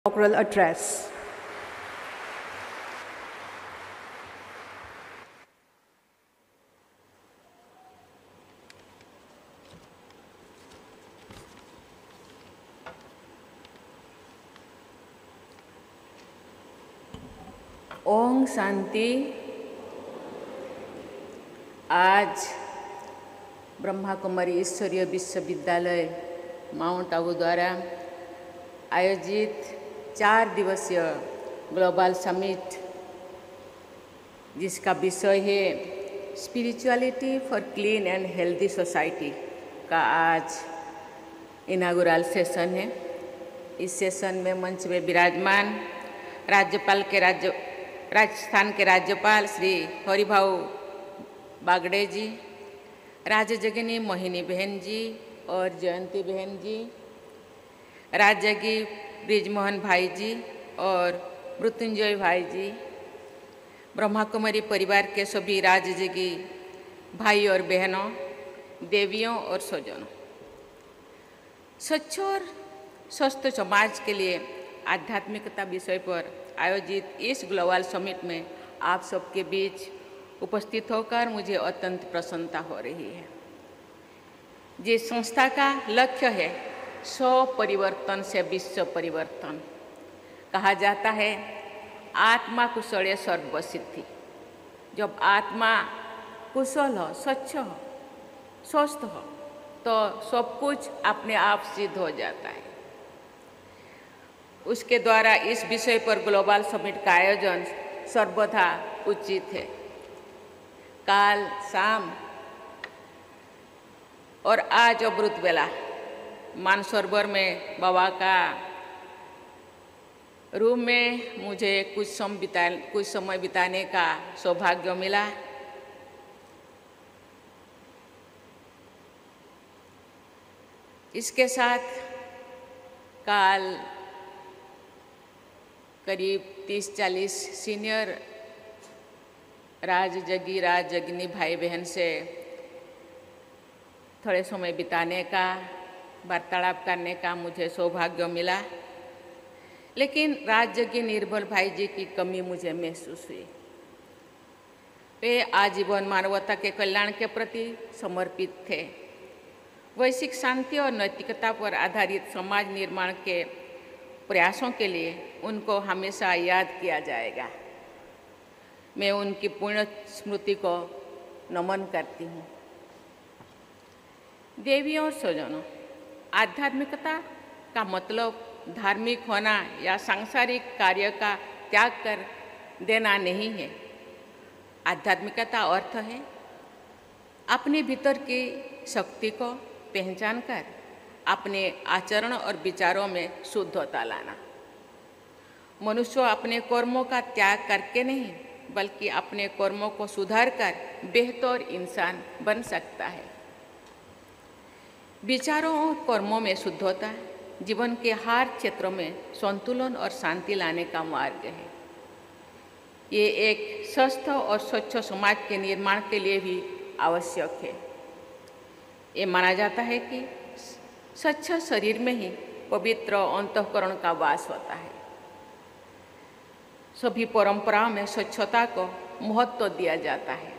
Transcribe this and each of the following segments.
inaugural address. Om Shanti. आज ब्रह्मा कुमारी ईश्वरीय विश्वविद्यालय माउंट आबू द्वारा आयोजित 4 दिवसीय ग्लोबल समिट, जिसका विषय है spirituality for clean and healthy society, का आज इनागुरल सेशन है। इस सेशन में मंच में विराजमान राजस्थान के राज्यपाल श्री हरिभाऊ बागड़े जी, राजजगिनी मोहिनी बहन जी और जयंती बहन जी, राजगी ब्रिजमोहन भाई जी और मृत्युंजय भाई जी, ब्रह्मा कुमारी परिवार के सभी राजजगी भाई और बहनों, देवियों और स्वजनों, स्वच्छ और स्वस्थ समाज के लिए आध्यात्मिकता विषय पर आयोजित इस ग्लोबल समिट में आप सबके बीच उपस्थित होकर मुझे अत्यंत प्रसन्नता हो रही है। जिस संस्था का लक्ष्य है 100 परिवर्तन से विश्व परिवर्तन, कहा जाता है आत्मा कुशले सर्व सिद्धि। जब आत्मा कुशल हो, स्वच्छ हो, स्वस्थ हो, तो सब कुछ अपने आप सिद्ध हो जाता है। उसके द्वारा इस विषय पर ग्लोबल समिट का आयोजन सर्वथा उचित है। काल शाम और आज अमृत बेला मानसरोवर में बाबा का रूम में मुझे कुछ समय बिताने का सौभाग्य मिला। इसके साथ काल करीब 30-40 सीनियर राजजगिनी भाई बहन से थोड़े समय बिताने का, वार्तालाप करने का मुझे सौभाग्य मिला। लेकिन राजजगी निर्बल भाई जी की कमी मुझे महसूस हुई। वे आजीवन मानवता के कल्याण के प्रति समर्पित थे। वैश्विक शांति और नैतिकता पर आधारित समाज निर्माण के प्रयासों के लिए उनको हमेशा याद किया जाएगा। मैं उनकी पुण्य स्मृति को नमन करती हूँ। देवियों और स्वजनों, आध्यात्मिकता का मतलब धार्मिक होना या सांसारिक कार्य का त्याग कर देना नहीं है। आध्यात्मिकता अर्थ है अपने भीतर की शक्ति को पहचान कर अपने आचरण और विचारों में शुद्धता लाना। मनुष्य अपने कर्मों का त्याग करके नहीं, बल्कि अपने कर्मों को सुधार कर बेहतर इंसान बन सकता है। विचारों और कर्मों में शुद्धता जीवन के हर क्षेत्र में संतुलन और शांति लाने का मार्ग है। ये एक स्वस्थ और स्वच्छ समाज के निर्माण के लिए भी आवश्यक है। ये माना जाता है कि स्वच्छ शरीर में ही पवित्र अंतःकरण का वास होता है। सभी परंपराओं में स्वच्छता को महत्व दिया जाता है।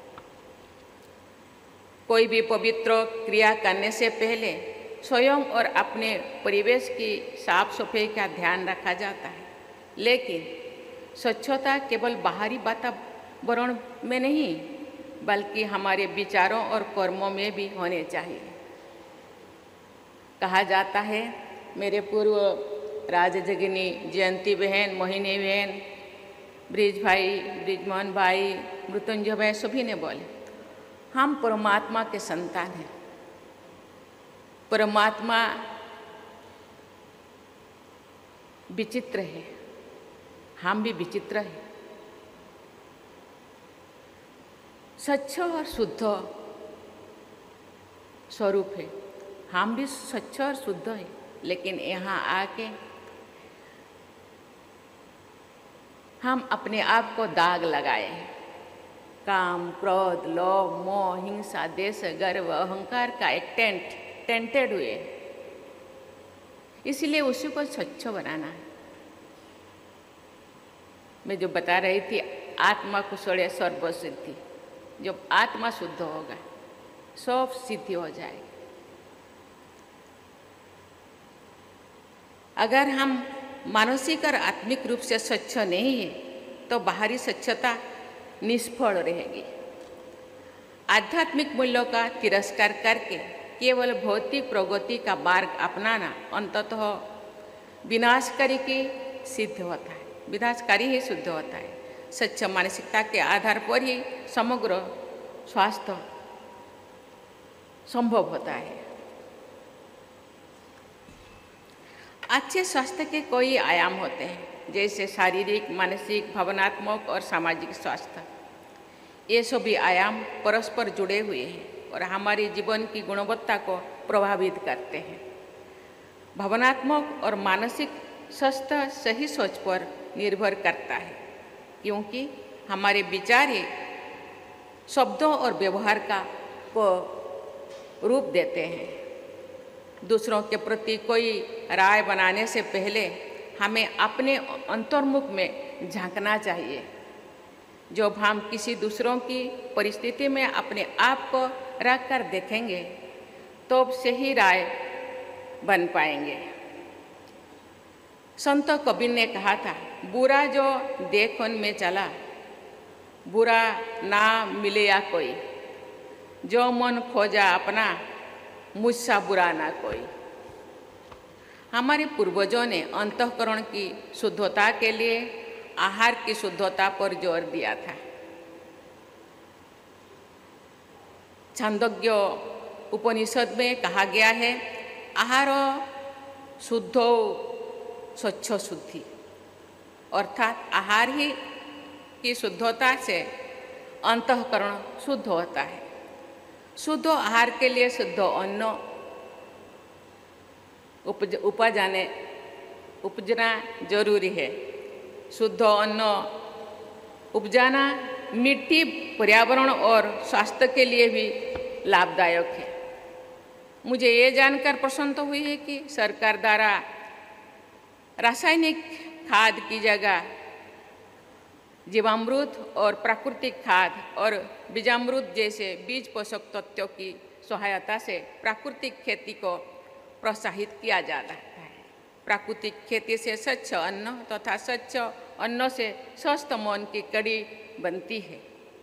कोई भी पवित्र क्रिया करने से पहले स्वयं और अपने परिवेश की साफ सफाई का ध्यान रखा जाता है। लेकिन स्वच्छता केवल बाहरी वातावरण में नहीं, बल्कि हमारे विचारों और कर्मों में भी होने चाहिए। कहा जाता है, मेरे पूर्व राजजगिनी जयंती बहन, मोहिनी बहन, ब्रिजमोहन भाई, मृत्युंजय भाई सभी ने बोले, हम परमात्मा के संतान हैं। परमात्मा विचित्र है, हम भी विचित्र हैं। स्वच्छ और शुद्ध स्वरूप है, हम भी स्वच्छ और शुद्ध हैं। लेकिन यहाँ आके हम अपने आप को दाग लगाए हैं। काम, क्रोध, लोभ, मोह, हिंसा, देश, गर्व, अहंकार का एक टेंटेड हुए। इसलिए उसी को स्वच्छ बनाना है। मैं जो बता रही थी, आत्मा कुशले सर्व सिद्धि। जब आत्मा शुद्ध होगा सब सिद्धि हो जाएगी। अगर हम मानसिक और आत्मिक रूप से स्वच्छ नहीं है तो बाहरी स्वच्छता निष्फल रहेगी। आध्यात्मिक मूल्यों का तिरस्कार करके केवल भौतिक प्रगति का मार्ग अपनाना अंततः विनाशकारी की सिद्ध होता है, विनाशकारी ही शुद्ध होता है। स्वच्छ मानसिकता के आधार पर ही समग्र स्वास्थ्य संभव होता है। अच्छे स्वास्थ्य के कई आयाम होते हैं, जैसे शारीरिक, मानसिक, भावनात्मक और सामाजिक स्वास्थ्य। ये सभी आयाम परस्पर जुड़े हुए हैं और हमारे जीवन की गुणवत्ता को प्रभावित करते हैं। भावनात्मक और मानसिक स्वास्थ्य सही सोच पर निर्भर करता है, क्योंकि हमारे विचार ही शब्दों और व्यवहार को रूप देते हैं। दूसरों के प्रति कोई राय बनाने से पहले हमें अपने अंतर्मुख में झांकना चाहिए। जब हम किसी दूसरों की परिस्थिति में अपने आप को रख कर देखेंगे तो सही राय बन पाएंगे। संत कबीर ने कहा था, बुरा जो देख उनमें चला, बुरा ना मिले या कोई, जो मन खोजा अपना, मुझसा बुरा ना कोई। हमारे पूर्वजों ने अंतःकरण की शुद्धता के लिए आहार की शुद्धता पर जोर दिया था। छांदोग्य उपनिषद में कहा गया है, आहार शुद्धो स्वच्छ शुद्धि, अर्थात आहार ही की शुद्धता से अंतःकरण शुद्ध होता है। शुद्ध आहार के लिए शुद्ध अन्न उपजना जरूरी है। शुद्ध अन्न उपजाना मिट्टी, पर्यावरण और स्वास्थ्य के लिए भी लाभदायक है। मुझे ये जानकर प्रसन्नता हुई है कि सरकार द्वारा रासायनिक खाद की जगह जीवामृत और प्राकृतिक खाद और बीजामृत जैसे बीज पोषक तत्वों की सहायता से प्राकृतिक खेती को प्रोत्साहित किया जा रहा है। प्राकृतिक खेती से स्वच्छ अन्न तथा स्वच्छ अन्न से स्वस्थ मन की कड़ी बनती है।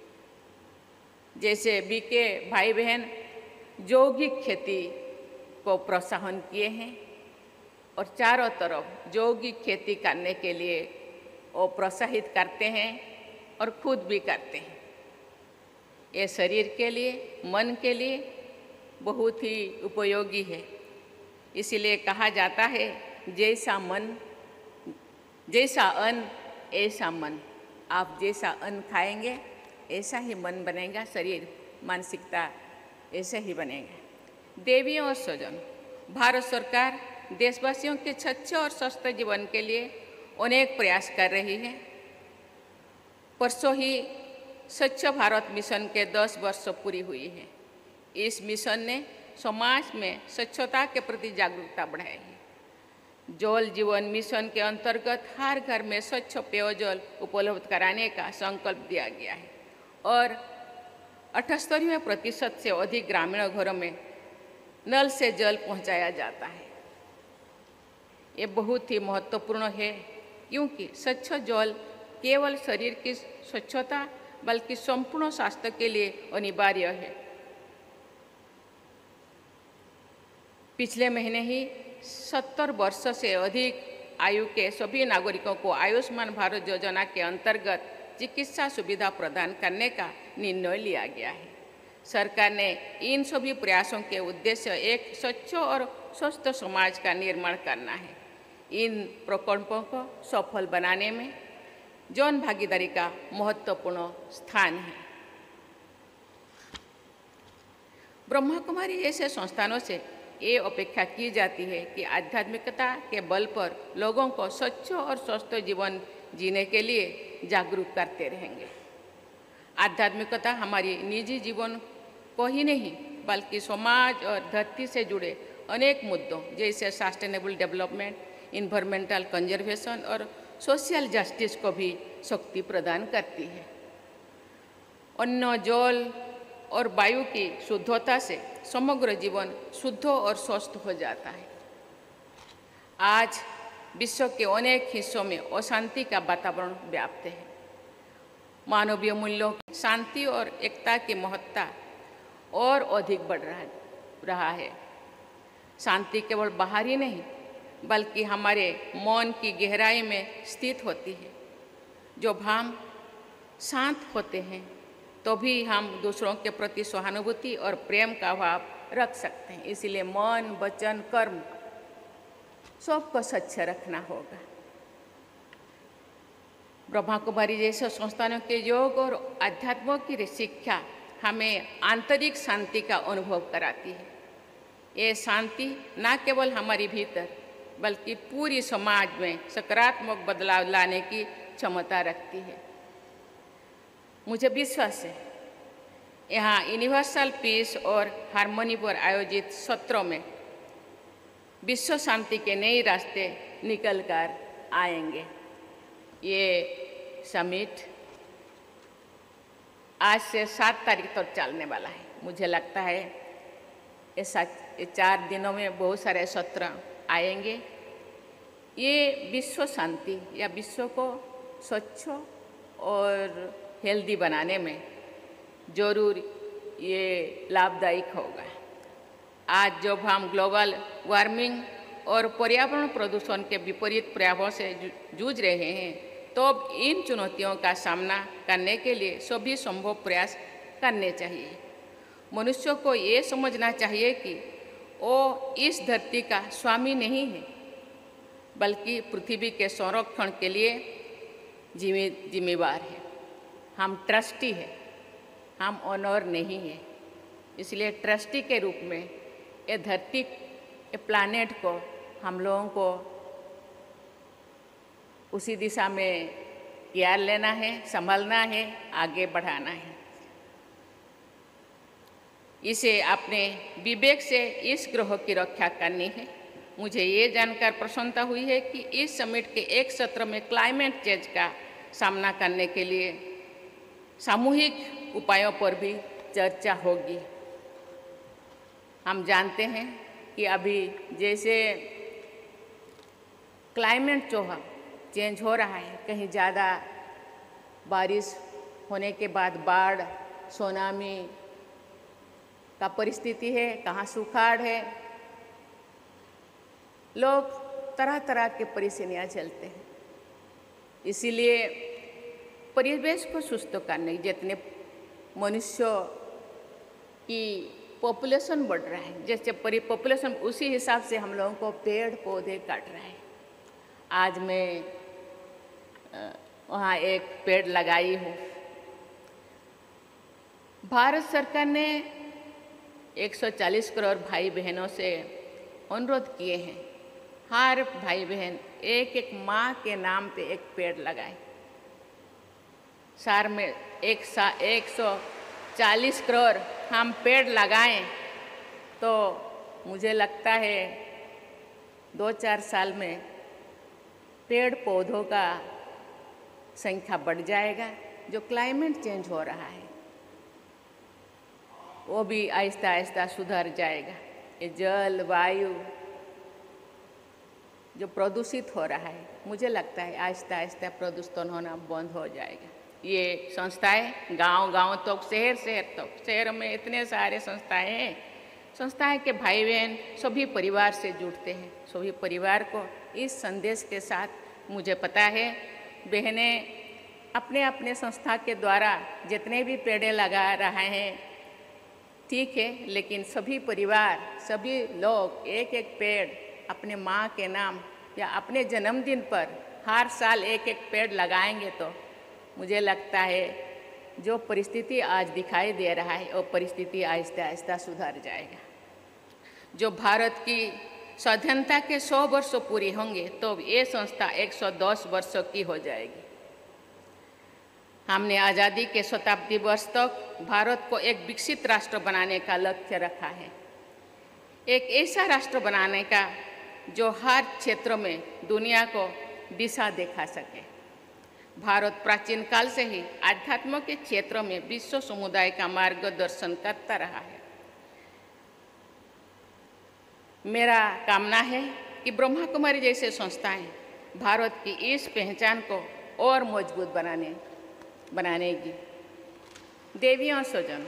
जैसे बीके भाई बहन जैविक खेती को प्रोत्साहन किए हैं और चारों तरफ जैविक खेती करने के लिए वो प्रोत्साहित करते हैं और खुद भी करते हैं। ये शरीर के लिए, मन के लिए बहुत ही उपयोगी है। इसीलिए कहा जाता है, जैसा मन जैसा अन्न ऐसा मन। आप जैसा अन्न खाएंगे ऐसा ही मन बनेगा, शरीर मानसिकता ऐसे ही बनेगा। देवियों और स्वजन, भारत सरकार देशवासियों के स्वच्छ और स्वस्थ जीवन के लिए अनेक प्रयास कर रही है। परसों ही स्वच्छ भारत मिशन के 10 वर्ष पूरी हुई है। इस मिशन ने समाज में स्वच्छता के प्रति जागरूकता बढ़ाई है। जल जीवन मिशन के अंतर्गत हर घर में स्वच्छ पेयजल उपलब्ध कराने का संकल्प दिया गया है और 78% से अधिक ग्रामीण घरों में नल से जल पहुंचाया जाता है। ये बहुत ही महत्वपूर्ण है, क्योंकि स्वच्छ जल केवल शरीर की स्वच्छता बल्कि संपूर्ण स्वास्थ्य के लिए अनिवार्य है। पिछले महीने ही 70 वर्ष से अधिक आयु के सभी नागरिकों को आयुष्मान भारत योजना के अंतर्गत चिकित्सा सुविधा प्रदान करने का निर्णय लिया गया है। सरकार ने इन सभी प्रयासों के उद्देश्य एक स्वच्छ और स्वस्थ समाज का निर्माण करना है। इन प्रकल्पों को सफल बनाने में जन भागीदारी का महत्वपूर्ण स्थान है। ब्रह्मा कुमारी ऐसे संस्थानों से ये अपेक्षा की जाती है कि आध्यात्मिकता के बल पर लोगों को स्वच्छ और स्वस्थ जीवन जीने के लिए जागरूक करते रहेंगे। आध्यात्मिकता हमारी निजी जीवन को ही नहीं बल्कि समाज और धरती से जुड़े अनेक मुद्दों जैसे सस्टेनेबल डेवलपमेंट, इन्वायरमेंटल कंजर्वेशन और सोशल जस्टिस को भी शक्ति प्रदान करती है। अन्न, जल और वायु की शुद्धता से समग्र जीवन शुद्ध और स्वस्थ हो जाता है। आज विश्व के अनेक हिस्सों में अशांति का वातावरण व्याप्त है। मानवीय मूल्यों की शांति और एकता की महत्ता और अधिक बढ़ रहा है। शांति केवल बाहर ही नहीं बल्कि हमारे मन की गहराई में स्थित होती है। जब हम शांत होते हैं तो भी हम दूसरों के प्रति सहानुभूति और प्रेम का भाव रख सकते हैं। इसलिए मन, वचन, कर्म सबको स्वच्छ रखना होगा। ब्रह्मा कुमारी जैसे संस्थानों के योग और अध्यात्म की शिक्षा हमें आंतरिक शांति का अनुभव कराती है। ये शांति न केवल हमारे भीतर बल्कि पूरी समाज में सकारात्मक बदलाव लाने की क्षमता रखती है। मुझे विश्वास है यहाँ यूनिवर्सल पीस और हार्मनी पर आयोजित सत्रों में विश्व शांति के नए रास्ते निकल कर आएंगे। ये समिट आज से 7 तारीख तक चलने वाला है। मुझे लगता है ये 4 दिनों में बहुत सारे सत्र आएंगे। ये विश्व शांति या विश्व को स्वच्छ और हेल्दी बनाने में जरूर ये लाभदायक होगा। आज जब हम ग्लोबल वार्मिंग और पर्यावरण प्रदूषण के विपरीत प्रभावों से जूझ रहे हैं तो इन चुनौतियों का सामना करने के लिए सभी संभव प्रयास करने चाहिए। मनुष्य को ये समझना चाहिए कि वो इस धरती का स्वामी नहीं है बल्कि पृथ्वी के संरक्षण के लिए जिम्मेवार है। हम ट्रस्टी हैं, हम ओनर नहीं हैं। इसलिए ट्रस्टी के रूप में ये धरती, ये प्लानेट को हम लोगों को उसी दिशा में केयर लेना है, संभालना है, आगे बढ़ाना है। इसे अपने विवेक से इस ग्रह की रक्षा करनी है। मुझे ये जानकर प्रसन्नता हुई है कि इस समिट के एक सत्र में क्लाइमेट चेंज का सामना करने के लिए सामूहिक उपायों पर भी चर्चा होगी। हम जानते हैं कि अभी जैसे क्लाइमेट जो चेंज हो रहा है, कहीं ज़्यादा बारिश होने के बाद बाढ़, सुनामी का परिस्थिति है, कहाँ सुखाड़ है, लोग तरह तरह के परेशानियाँ झेलते हैं। इसीलिए परिवेश को सुस्त करने, जितने मनुष्य की पॉपुलेशन बढ़ रहा है, जैसे पॉपुलेशन उसी हिसाब से हम लोगों को पेड़ पौधे काट रहा है। आज मैं वहाँ एक पेड़ लगाई हूँ। भारत सरकार ने 140 करोड़ भाई बहनों से अनुरोध किए हैं, हर भाई बहन एक एक माँ के नाम पे एक पेड़ लगाए। साल में 140 करोड़ हम पेड़ लगाएं तो मुझे लगता है 2-4 साल में पेड़ पौधों का संख्या बढ़ जाएगा। जो क्लाइमेट चेंज हो रहा है वो भी आहिस्ता आहिस्ता सुधर जाएगा। ये जल वायु जो प्रदूषित हो रहा है, मुझे लगता है आहिस्ता आहिस्ता प्रदूषण होना बंद हो जाएगा। ये संस्थाएं गांव-गांव तक, शहर तक, शहर में इतने सारे संस्थाएं हैं। संस्थाएं के भाई बहन सभी परिवार से जुड़ते हैं। सभी परिवार को इस संदेश के साथ, मुझे पता है बहनें अपने अपने संस्था के द्वारा जितने भी पेड़ लगा रहे हैं ठीक है, लेकिन सभी परिवार, सभी लोग एक एक पेड़ अपने माँ के नाम या अपने जन्मदिन पर हर साल एक एक पेड़ लगाएंगे तो मुझे लगता है जो परिस्थिति आज दिखाई दे रहा है वो परिस्थिति आहिस्ता आहिस्ता सुधर जाएगा। जो भारत की स्वाधीनता के 100 वर्ष पूरे होंगे तो ये संस्था 110 वर्षों की हो जाएगी। हमने आज़ादी के शताब्दी वर्ष तक भारत को एक विकसित राष्ट्र बनाने का लक्ष्य रखा है। एक ऐसा राष्ट्र बनाने का जो हर क्षेत्र में दुनिया को दिशा दिखा सके। भारत प्राचीन काल से ही आध्यात्म के क्षेत्र में विश्व समुदाय का मार्गदर्शन करता रहा है। मेरा कामना है कि ब्रह्मा कुमारी जैसे संस्थाएं भारत की इस पहचान को और मजबूत बनानेगी। देवियों स्वजन,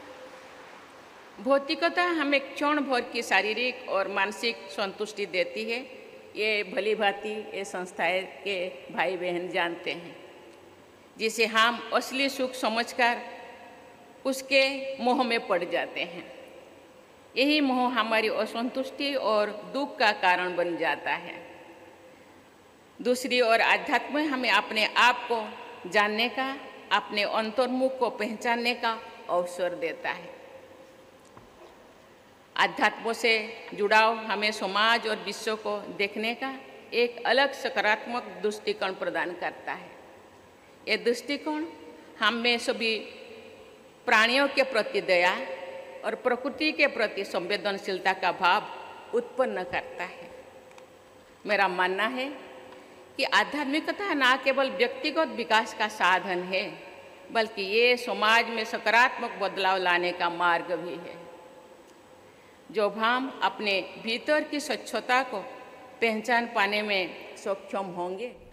भौतिकता हमें क्षण भर की शारीरिक और मानसिक संतुष्टि देती है, ये भली भांति ये संस्थाएं के भाई बहन जानते हैं, जिसे हम असली सुख समझकर उसके मोह में पड़ जाते हैं। यही मोह हमारी असंतुष्टि और दुख का कारण बन जाता है। दूसरी ओर आध्यात्म हमें अपने आप को जानने का, अपने अंतर्मुख को पहचानने का अवसर देता है। आध्यात्म से जुड़ाव हमें समाज और विश्व को देखने का एक अलग सकारात्मक दृष्टिकोण प्रदान करता है। ये दृष्टिकोण हमें सभी प्राणियों के प्रति दया और प्रकृति के प्रति संवेदनशीलता का भाव उत्पन्न करता है। मेरा मानना है कि आध्यात्मिकता न केवल व्यक्तिगत विकास का साधन है, बल्कि ये समाज में सकारात्मक बदलाव लाने का मार्ग भी है। जब हम अपने भीतर की स्वच्छता को पहचान पाने में सक्षम होंगे